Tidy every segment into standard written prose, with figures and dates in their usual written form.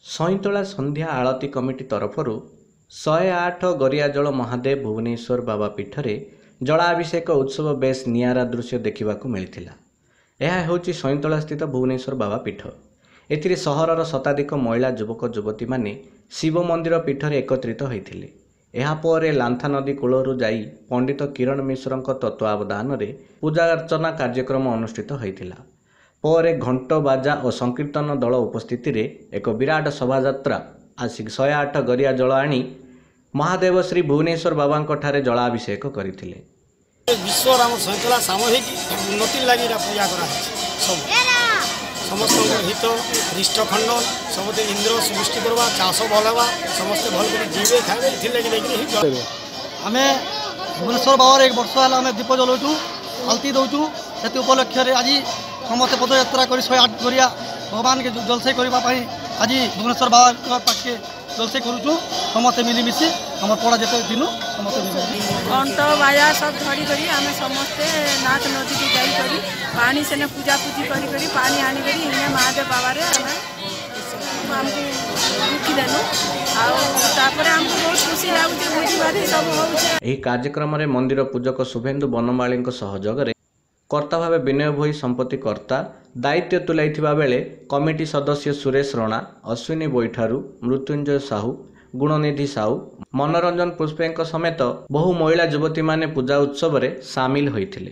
ସଇଁତଳା ସନ୍ଧ୍ୟା ଆଳତି କମିଟି ତରଫରୁ 108 ଗରିଆଜଳ ମହାଦେବ ଭୁବନେଶ୍ୱର ବାବା ପୀଠରେ ଜଳାଭିଷେକ ଉତ୍ସବ ବେଶ୍ ନିଆରା ଦୃଶ୍ୟ ଦେଖିବାକୁ ମିଳିଥିଲା। ଏହା ହେଉଛି ସଇଁତଳା ସ୍ଥିତ ଭୁବନେଶ୍ୱର ବାବା ପୀଠ। ଏଥିରେ ସହରର ଶତାଧିକ ମହିଳା ଯୁବକ ଯୁବତୀମାନେ ଶିବ ମନ୍ଦିର ପୀଠରେ ଏକତ୍ରିତ ହୋଇଥିଲେ। ଏହାପରେ ଲାନ୍ଥା ନଦୀ କୂଳରୁ ଯାଇ ପଣ୍ଡିତ କିରଣ ମିଶ୍ରଙ୍କ ତତ୍ତ୍ୱାବଧାନରେ ପୂଜାର୍ଚ୍ଚନା କାର୍ଯ୍ୟକ୍ରମ ଅନୁଷ୍ଠିତ ହୋଇଥିଲା। ପରେ ଘଣ୍ଟ ବାଜା ଓ ସଂକୀର୍ତ୍ତନ ଦଳ ଉପସ୍ଥିତିରେ ଏକ ବିରାଟ ଶୋଭାଯାତ୍ରା ଆସି 108 ଗରିଆ ଜଳ ଆଣି ମହାଦେବ ଶ୍ରୀ ଭୁବନେଶ୍ୱର ବାବାଙ୍କ ଠାରେ ଜଳାଭିଷେକ କରିଥିଲେ। ବିଶ୍ୱର ଆମ ସଇଁତଳା ସାମୂହିକ ଉନ୍ନତି ଲାଗି ପୂଜା କରାଯାଇଛି। ସମସ୍ତ ହିତ ହୃଷ୍ଟଖଣ୍ଡ ସମସ୍ତେ ଇନ୍ଦ୍ର ସୃଷ୍ଟି କରିବା ଚାଷ ଭଲ ହେବା ସମସ୍ତେ ଭଲ କରି ଯିବେ ଖାଇବେ ଏଥିଲାଗି ନେଇକି ଆମେ ଭୁବନେଶ୍ୱର ବାବାର 1 ବର୍ଷ ହେଲା ଆମେ ଦୀପ ଜଲାଉଛୁ ଆଳତି ଦେଉଛୁ। ସେ ଉପଲକ୍ଷରେ ଆଜି ସମସ୍ତେ ପଦଯାତ୍ରା କରି 108 ଗରିଆ ଭଗବାନকে ଜଲସେଇ କରିବା ପାଇଁ ଆଜି ଭୁବନେଶ୍ୱର ବାବା ପାଖେ ଜଲସେଇ କରୁଛୁ। ସମସ୍ତେ ମିଳିମିଶି আমার পড়া যেতে দিন সমস্ত ঘণ্ট বাজা সব ধরি করি আমি সমস্তে নাচ নদীকে যাই করি পানি সেনে পূজা পূজি করি করি পানি আনি করি ইনে মহাদেব বাবারে আমি ଆମକୁ ରଖିଦେଲୁ ଆଉ ତାପରେ ଆମକୁ ବହୁତ ଖୁସି ଲାଗୁଛି ଭୋଜିଭାତ ସବୁ ହେଉଛି। ଏହି କାର୍ଯ୍ୟକ୍ରମରେ ମନ୍ଦିର ପୂଜକ ଶୁଭେନ୍ଦୁ ବନମାଳୀଙ୍କ ସହଯୋଗରେ କର୍ତ୍ତା ଭାବେ ବିନୟ ଭୋଇ ସମ୍ପତ୍ତି କର୍ତ୍ତା ଦାୟିତ୍ୱ ତୁଲାଇଥିବା ବେଳେ କମିଟି ସଦସ୍ୟ ସୁରେଶ ରଣା, ଅଶ୍ୱିନୀ ବୈଠାରୁ, ମୃତ୍ୟୁଞ୍ଜୟ ସାହୁ, ଗୁଣନିଧି ସାହୁ, ମନୋରଞ୍ଜନ ପୁଷ୍ପେଙ୍କ ସମେତ ବହୁ ମହିଳା ଯୁବତୀମାନେ ପୂଜା ଉତ୍ସବରେ ସାମିଲ ହୋଇଥିଲେ।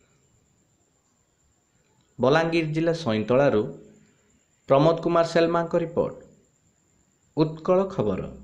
ବଲାଙ୍ଗୀର ଜିଲ୍ଲା ସଇଁତଳାରୁ ପ୍ରମୋଦ କୁମାର ସେଲମାଙ୍କ ରିପୋର୍ଟ, ଉତ୍କଳ ଖବର।